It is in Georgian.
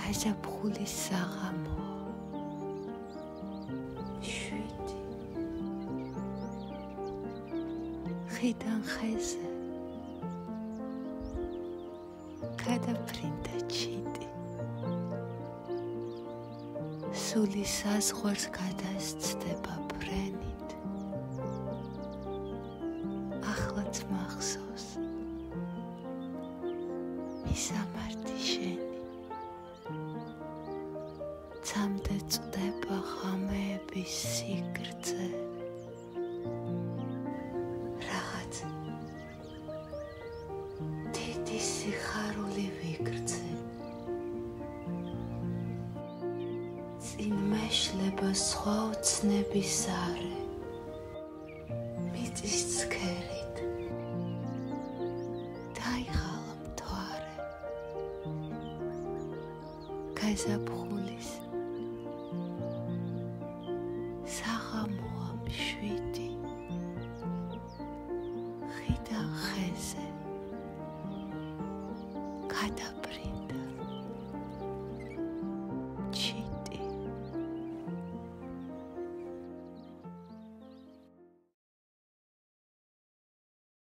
გაზაფხულის საღამოა, 7 ხიდან ხეზე გადაფრინდა ჩიტი, სული საზღვარს გადასცდება ბრენით, ახლაც მახსოვს მისამართი შენი, ცამდე წდება ღამეების სიგრძე, რაღაც დიდი სიხარული ვიგრძე, წინ მეშლება სხვა ოცნების არე, მიწის ცქერით დაიღალა მთვარე, გაზაფხულის საღამოა 7 ხიდან ხეზე გადაფრინდა